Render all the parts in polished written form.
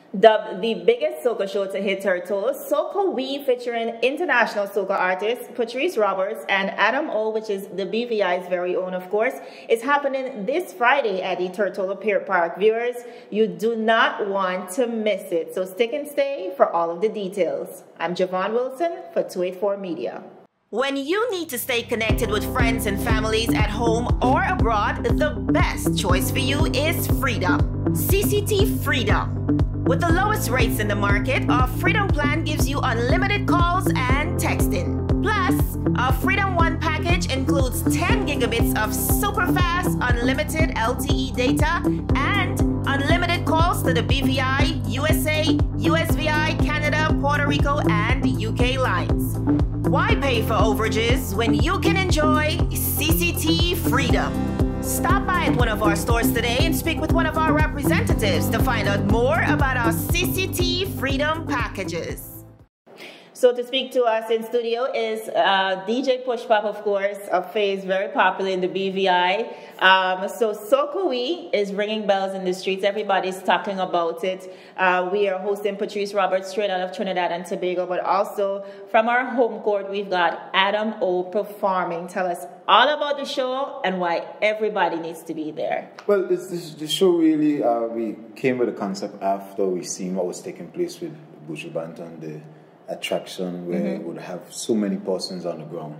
Dubbed the biggest soca show to hit Tortola, Soca Wee, featuring international soca artists Patrice Roberts and Adam O, which is the BVI's very own, of course, is happening this Friday at the Tortola Pier Park. Viewers, you do not want to miss it, so stick and stay for all of the details. I'm Javon Wilson for 284 Media. When you need to stay connected with friends and families at home or abroad, the best choice for you is Freedom. CCT Freedom. With the lowest rates in the market, our Freedom plan gives you unlimited calls and texting. Plus, our Freedom One package includes 10 gigabits of super fast, unlimited LTE data and unlimited calls to the BVI, USA, USVI, Canada, Puerto Rico, and UK lines. Why pay for overages when you can enjoy CCT Freedom? Stop by at one of our stores today and speak with one of our representatives to find out more about our CCT Freedom packages. So to speak to us in studio is DJ Push Pop, of course, a face very popular in the BVI. So Soca Wee is ringing bells in the streets. Everybody's talking about it. We are hosting Patrice Roberts straight out of Trinidad and Tobago, but also from our home court, we've got Adam O performing. Tell us all about the show and why everybody needs to be there. Well, the show really, we came with a concept after we seen what was taking place with Buju Banton, the attraction where it would have so many persons on the ground.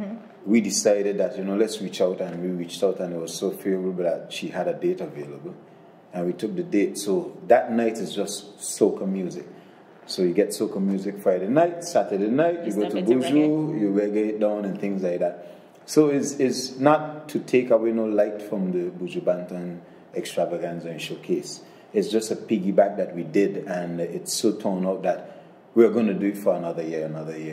We decided that, let's reach out, and we reached out, and it was so favorable that she had a date available, and we took the date. So that night is just soca music. So you get soca music Friday night, Saturday night, you go to Buju, you reggae it down and things like that. So it's not to take away no light from the Buju Banton extravaganza and showcase. It's just a piggyback that we did, and it's so turned out that we're going to do it for another year,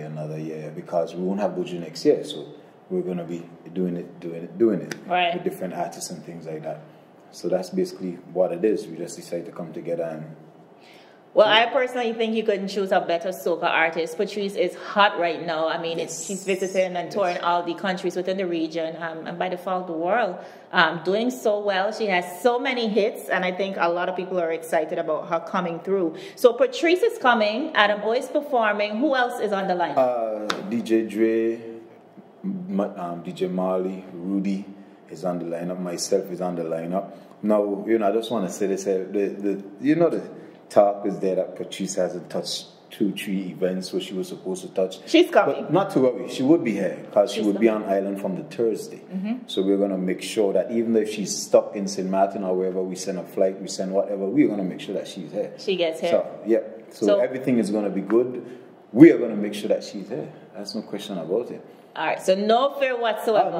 because we won't have Buju next year. So we're going to be doing it right, with different artists and things like that. So that's basically what it is. We just decided to come together and... Well, I personally think you couldn't choose a better soca artist. Patrice is hot right now. I mean, she's visiting and touring all the countries within the region, and by default the world, doing so well. She has so many hits, and I think a lot of people are excited about her coming through. So Patrice is coming, Adam O is performing. Who else is on the line? DJ Dre, DJ Marley, Rudy is on the lineup. Myself is on the lineup. Now, I just want to say this. The talk is there that Patrice hasn't touched 2-3 events where she was supposed to touch. She's coming. But not to worry, she would be here because she would be on island from the Thursday. So we're going to make sure that even if she's stuck in St. Martin or wherever, we send a flight, we send whatever, we're going to make sure that she's here. She gets here. So, yeah. So everything is going to be good. We are going to make sure that she's here. That's no question about it. All right, so no fear whatsoever.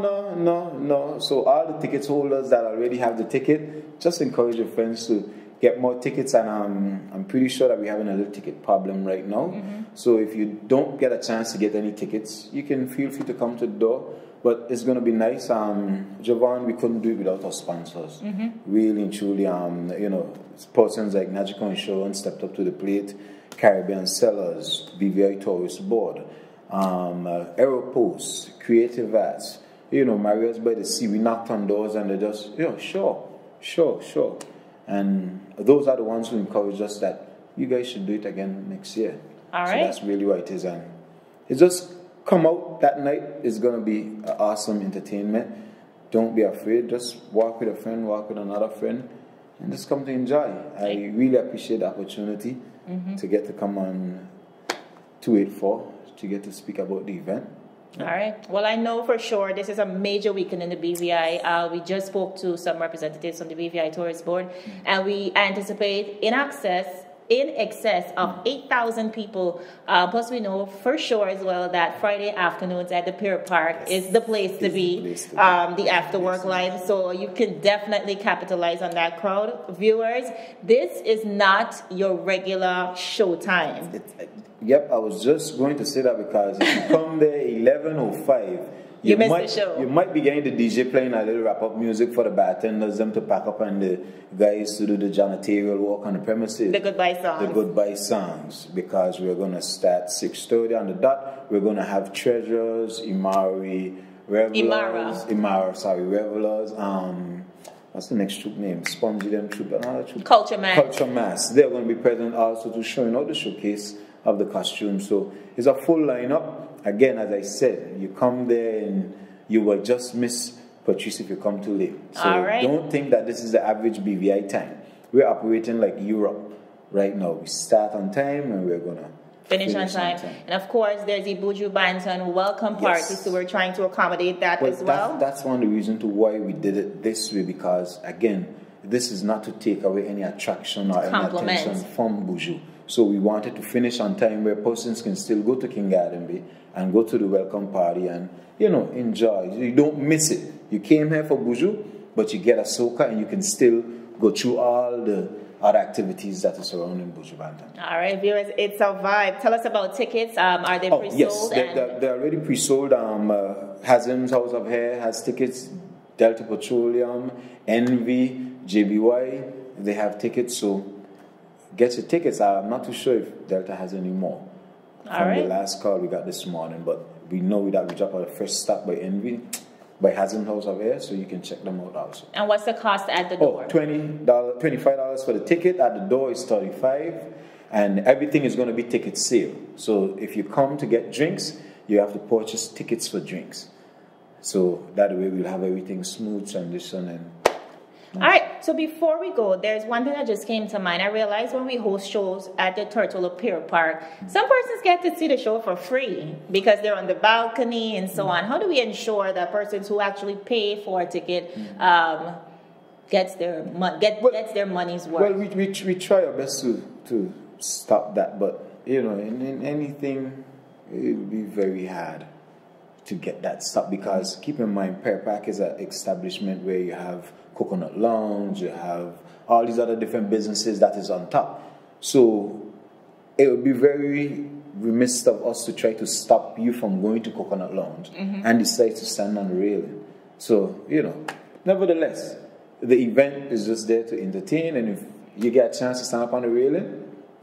No. So all the ticket holders that already have the ticket, just encourage your friends to get more tickets, and I'm pretty sure that we're having a little ticket problem right now. So if you don't get a chance to get any tickets, you can feel free to come to the door. But it's going to be nice. Javon, we couldn't do it without our sponsors. Really and truly, persons like Nagico Insurance stepped up to the plate, Caribbean Sellers, BVI Tourist Board, Aeropost, Creative Arts, Marriott by the Sea. We knocked on doors and they just, sure. And those are the ones who encourage us that you guys should do it again next year. All right. So that's really what it is. And it's just come out that night. It's going to be an awesome entertainment. Don't be afraid. Just walk with a friend, walk with another friend, and just come to enjoy. I really appreciate the opportunity to get to come on 284 to get to speak about the event. All right. Well, I know for sure this is a major weekend in the BVI. We just spoke to some representatives from the BVI Tourist Board, and we anticipate in excess of 8,000 people. Plus, we know for sure as well that Friday afternoons at the Pier Park is the place to be, the after work line. So you can definitely capitalize on that crowd. Viewers, this is not your regular showtime. Yep, I was just going to say that because if you come there 11:05, you missed the show. You might be getting the DJ playing a little wrap-up music for the bartenders, them to pack up, and the guys to do the janitorial work on the premises. The goodbye songs. The goodbye songs, because we're going to start 6:30 on the dot. We're going to have Treasures, Revelers. what's the next troop name? Spongy them troop, another troop. Culture Mass. Culture Mass. They're going to be present also to showing out the showcase of the costumes. So it's a full lineup. Again, as I said, you come there and you will just miss Patrice if you come too late. So don't think that this is the average BVI time. We're operating like Europe right now. We start on time and we're going to finish on time. And of course, there's the Buju Banton welcome party, so we're trying to accommodate that as well. That's one of the reasons to why we did it this way, because again, this is not to take away any attraction or any attention from Buju. So we wanted to finish on time where persons can still go to King Garden Bay and go to the welcome party and, you know, enjoy. You don't miss it. You came here for Buju, but you get a soca and you can still go through all the other activities that are surrounding Buju Banton. All right, viewers, it's a vibe. Tell us about tickets. Are they pre-sold? Yes, they're already pre-sold. Hazim's House of Hair has tickets. Delta Petroleum, Envy, JBY, they have tickets. So get your tickets. I'm not too sure if Delta has any more. From the last call we got this morning, but we know that we dropped our first stock by Envy, by Hazim's House of Hair, so you can check them out also. And what's the cost at the door? $25 for the ticket. At the door is $35, and everything is going to be ticket sale. So if you come to get drinks, you have to purchase tickets for drinks. So that way we'll have everything smooth transition and. All right, so before we go, there's one thing that just came to mind. I realized when we host shows at the Tortola Pier Park, some persons get to see the show for free because they're on the balcony and so on. How do we ensure that persons who actually pay for a ticket gets their money's worth? Well, we try our best to stop that, but you know, in anything, it would be very hard to get that stopped because keep in mind, Pier Park is an establishment where you have Coconut Lounge, you have all these other different businesses that is on top. So it would be very remiss of us to try to stop you from going to Coconut Lounge and decide to stand on the railing. So, you know, nevertheless, the event is just there to entertain, and if you get a chance to stand up on the railing,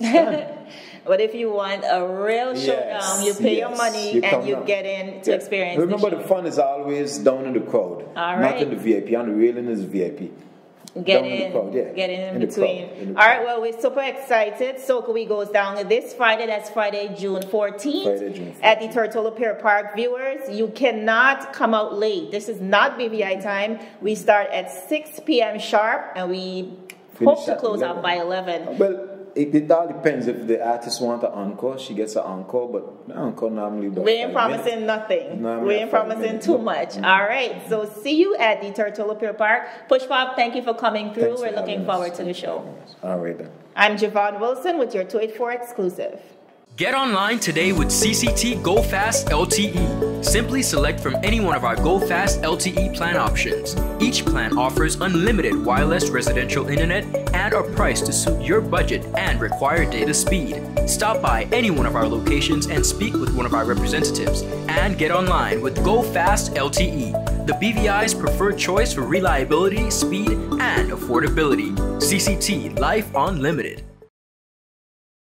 but if you want a real showdown, you pay your money and you get in to experience. Remember, the fun is always down in the crowd, not in the VIP. On the railing is VIP. Get in between. All right, well, we're super excited. Soca Wee goes down this Friday. That's Friday, June 14th. At the Tortola Pier Park. Viewers, you cannot come out late. This is not BVI time. We start at 6 p.m. sharp, and we hope to close out by 11. Well, it all depends. If the artist wants an encore, she gets an encore, but the encore normally don't. We ain't promising nothing. We ain't promising too much. All right, so see you at the Tortola Pier Park. Push Pop, thank you for coming through. We're looking forward to the show. All right then. I'm Javon Wilson with your 284 exclusive. Get online today with CCT Go Fast LTE. Simply select from any one of our Go Fast LTE plan options. Each plan offers unlimited wireless residential internet and are priced to suit your budget and required data speed. Stop by any one of our locations and speak with one of our representatives. And get online with Go Fast LTE, the BVI's preferred choice for reliability, speed, and affordability. CCT Life Unlimited.